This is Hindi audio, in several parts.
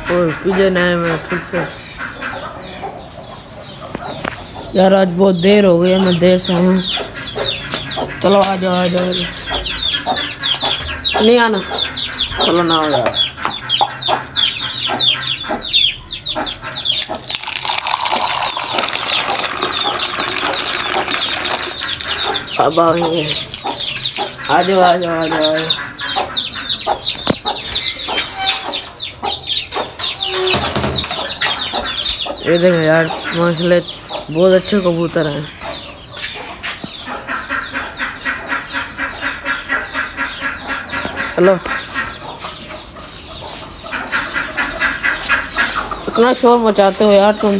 और पीछे नए मैं ठीक से यार आज बहुत देर हो गई है, मैं देर से आया हूँ। चलो आ जाओ आ जाओ। नहीं आना, चलो ना हो यार। अब आओगे, आ जाओ आ जाओ आ जाओ। ये देखो यार माशाल्लाह बहुत अच्छे कबूतर हैं। चलो इतना शोर मचाते हो यार तुम,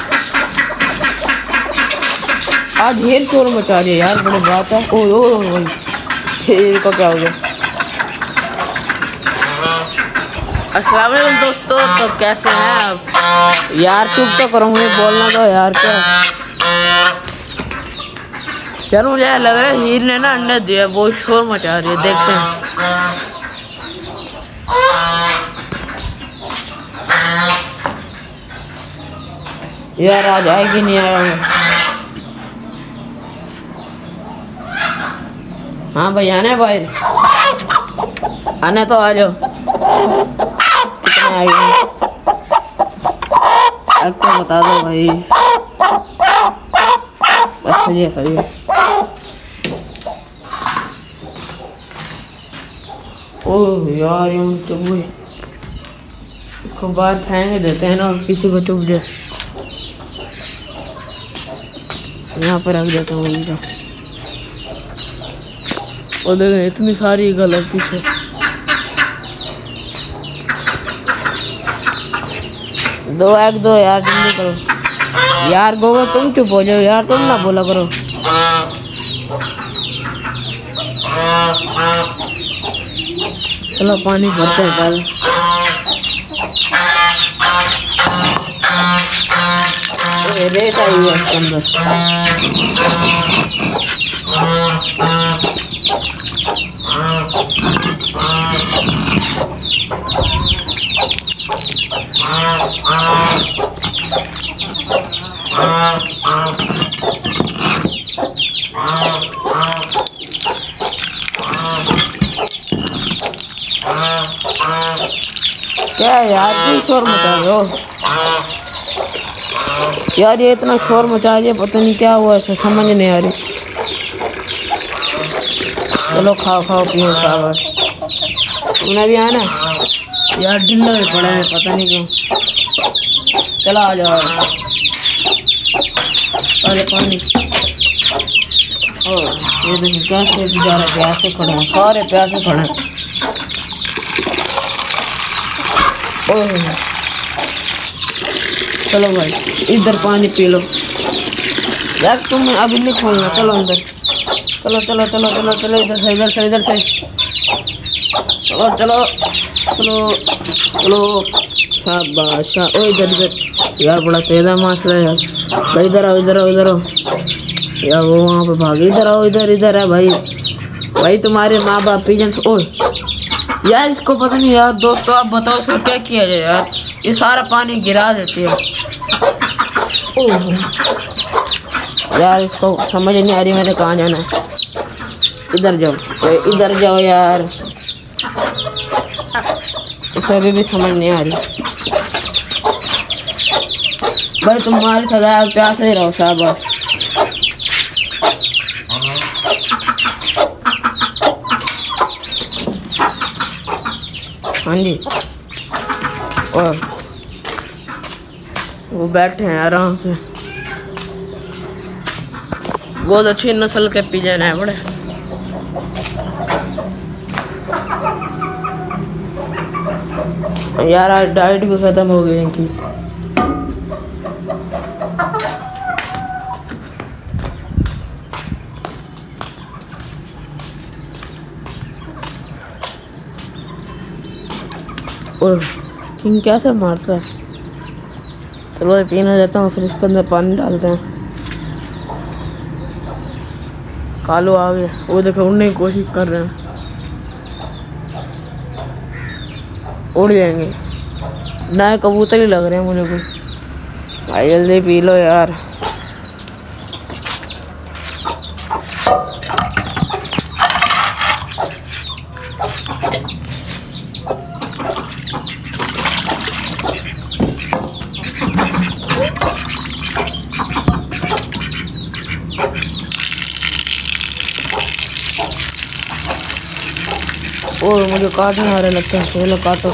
आज ढेर शोर मचा रही है यार, बड़ी बात है। ओ इनका क्या हो गया। अस्सलाम वालेकुम दोस्तों, तो कैसे हैं आप यार? चुप तो करूँगी, बोलना तो यार। क्या यार मुझे लग रहा है हीर ने ना अंडा दिया, बहुत शोर मचा रही है, देखते हैं। यार आज आएगी नहीं आया। हाँ भाई आने बाहर, आने तो आ जाओ। कितने आएगी अब तो बता दो भाई। बस सही है सही है। ओह यार ये चुप गई, इसको बाहर फेंक देते हैं ना, और किसी को चुप जाए। यहाँ पर रख देता हूँ इनका। और देखें इतनी सारी गलत पीछे। दो एक दो यार, जल्दी करो यार। गोगो तुम चुप हो जाओ यार, तुम ना बोला करो। चलो पानी भरते हैं पहले। रेत आई है इसके अंदर। क्या यार क्यों शोर मचा रहे हो यार? ये इतना शोर मचा रही है, पता नहीं क्या हुआ, ऐसा समझ नहीं आ रही। चलो खाओ खाओ पियो साहब, तुमने भी आना यार। ढिल्ले में पड़े हैं पता नहीं क्यों। चलो आ जाओ पहले पानी। और ये देखो कैसे बेचारे प्यासे खड़े हैं, सारे प्यासे खड़े हैं। चलो भाई इधर पानी पी लो यार, तुम अभी नहीं खोलना। चलो अंदर, चलो चलो चलो चलो चलो, इधर से इधर से इधर से। चलो चलो चलो चलो शाबाश। ओ इधर इधर यार, बड़ा तेज है माशा यार। भाई इधर आओ इधर आओ इधर आओ यार, वो वहाँ पे भागे। इधर आओ, इधर इधर है भाई। भाई तुम्हारे माँ बाप पिजन। ओ यार इसको पता नहीं यार। दोस्तों आप बताओ इसको क्या किया जाए यार, ये सारा पानी गिरा देती है। ओह यार इसको समझ नहीं आ रही मैंने कहाँ जाना है। इधर जाओ इधर जाओ यार, इसे अभी भी समझ नहीं आ रही। भाई तुम्हारी सदा प्यास नहीं रहो शाबाश। हाँ जी, और वो बैठे हैं आराम से। बहुत अच्छी नस्ल के पिजन है बड़े। यार आज डाइट भी खत्म हो गई इनकी। और किंग कैसे मारता है। चलो पीना देता हूँ, फिर इसके अंदर पानी डालते हैं। कालू आ गया, वो देखो उड़ने की कोशिश कर रहे हैं, उड़ जाएंगे। नए कबूतर ही लग रहे हैं मुझे कोई। भाई जल्दी पी लो यार। और मुझे काटने आ रहे लगते हैं। चलो काटो।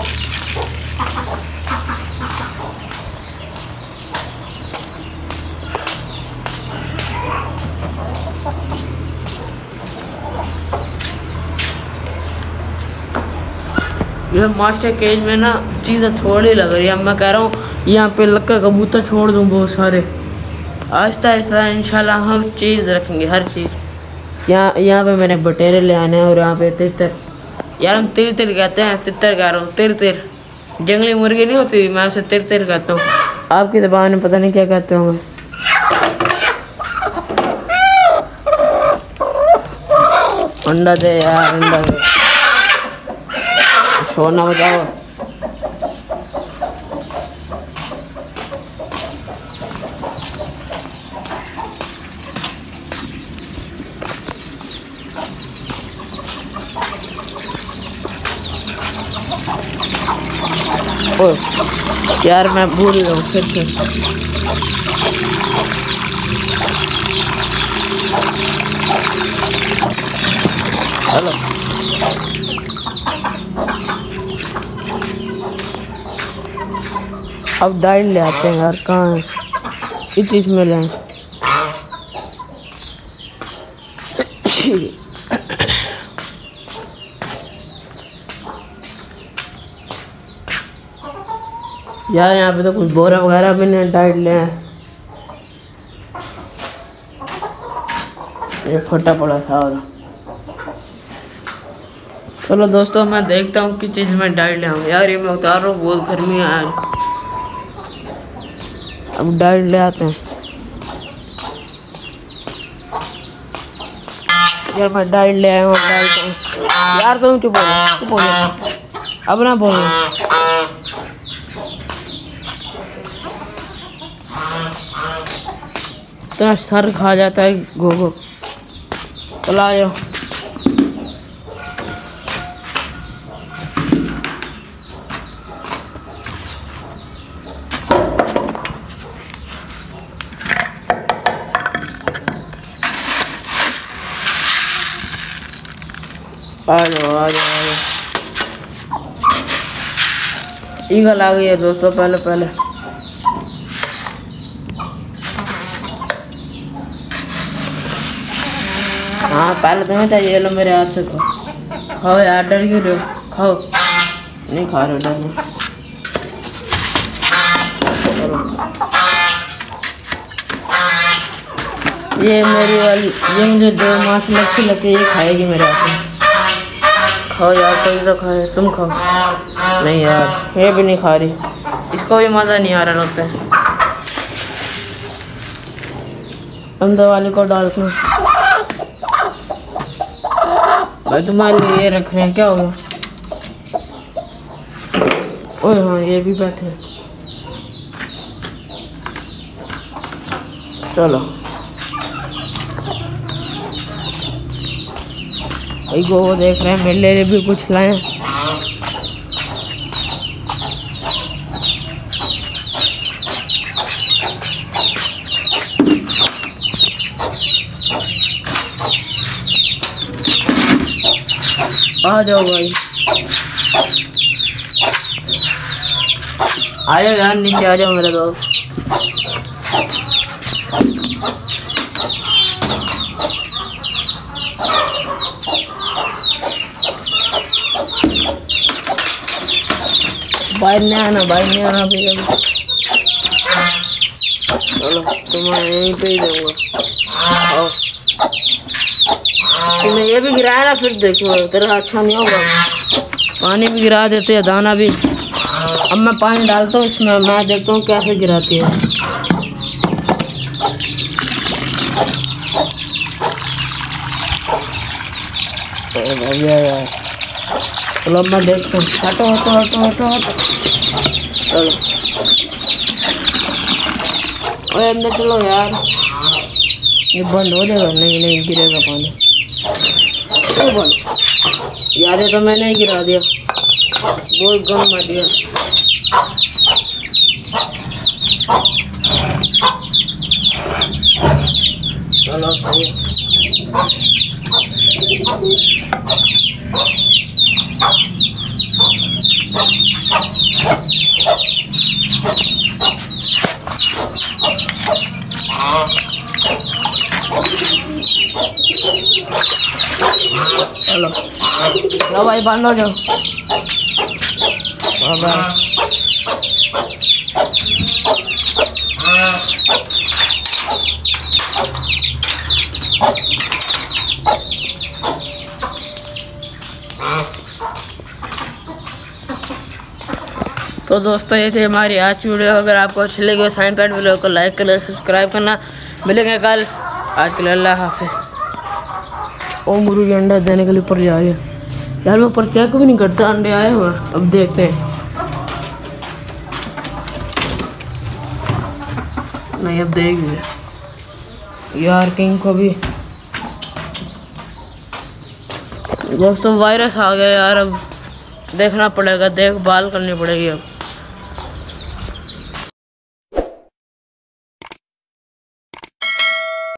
ये मास्टर केज में ना चीज़ें थोड़ी लग रही है। अब मैं कह रहा हूँ यहाँ पे लग कर कबूतर छोड़ दूँ बहुत सारे। आहिस्ता आहिस्ता इंशाल्लाह हम चीज़ रखेंगे, हर चीज़। यहाँ पे मैंने बटेरे ले आने हैं और यहाँ पे तितर। यार हम तिर तिर कहते हैं, तितर कह रहा हूँ। तिर तिर जंगली मुर्गी नहीं होती, मैं उसे तिर तिर कहता हूँ। आपकी ज़बान में पता नहीं क्या कहते होंगे। अंडा दे यार, अंडा दे। शोर ना बजाओ। ओ यार मैं भूल रहा हूँ फिर से। हेलो अब डाइट ले आते हैं यार। कहाँ है इस चीज़ में लें। यार यहाँ पे तो कुछ बोरा वगैरह भी नहीं, डाइट ले आए। ये फटा पड़ा था। और चलो दोस्तों मैं देखता हूँ किस चीज़ में डाइट ले आऊँ। यार ये मैं उतार रहा हूँ, बहुत गर्मी है यार। अब डाइट ले आते हैं। यार मैं डाइट ले आया हूँ, डालता हूँ। यार तुम चुप हो अब ना बोलो। तो सर खा जाता है गोगो। चलो आ जाओ। आ जाओ आ जाओ आ जाओ। ईगल आ गई है दोस्तों। पहले हाँ पहले तुम्हें चाहिए। ये लो मेरे हाथ से खाओ यार। डर क्यों रहे हो? खाओ। नहीं खा रहे डर में। ये मेरी वाली, ये मुझे जो मांस अच्छी लगती है ये खाएगी मेरे हाथ में। खाओ यार, कोई तो खाए। तुम खाओ। नहीं यार ये भी नहीं खा रही। इसको भी मज़ा नहीं आ रहा लगता है। अंदर वाले को डालते हैं। भाई तुम्हारे लिए ये रख रहे हैं, क्या हो गया? ओए हाँ ये भी बैठे। चलो भाई वो देख रहे हैं, मेरे लिए भी कुछ लाए। आ जाओ भाई, आ जाओ यार, नीचे आ जाओ मेरे दोस्त। बाहर नहीं आना, बाहर नहीं आना भैया। चलो तुम्हें यहीं पे ही दूंगा। आओ तुम्हें ये भी गिराया ना, फिर देखो तेरा अच्छा नहीं होगा। पानी भी गिरा देते हैं, दाना भी। अब मैं पानी डालता हूँ इसमें, मैं देखता हूँ कैसे गिराती है। बढ़िया यार, चलो मैं देखता हूँ। हटो हटो हटो हटो हटो। चलो ओए अंदर चलो यार, ये बंद हो जाएगा। नहीं नहीं गिरेगा पानी। क्यों बंद? याद है तो मैंने ही गिरा दिया, बहुत गम मार दिया। चलो सही। चलो लो भाई बांधो जाओ। तो दोस्तों ये थी हमारी आज की वीडियो। अगर आपको अच्छी लगी साइन पैड वीडियो को लाइक करना, सब्सक्राइब करना। मिलेंगे कल। आज के लिए अल्लाह हाफिज़। ओ मुर्गी अंडा देने के लिए ऊपर जा रही है यार। मैं ऊपर चेक भी नहीं करता, अंडे आए हुए। अब देखते हैं। नहीं अब देख यार किंग को भी दोस्तों वायरस आ गया यार। अब देखना पड़ेगा, देखभाल करनी पड़ेगी अब।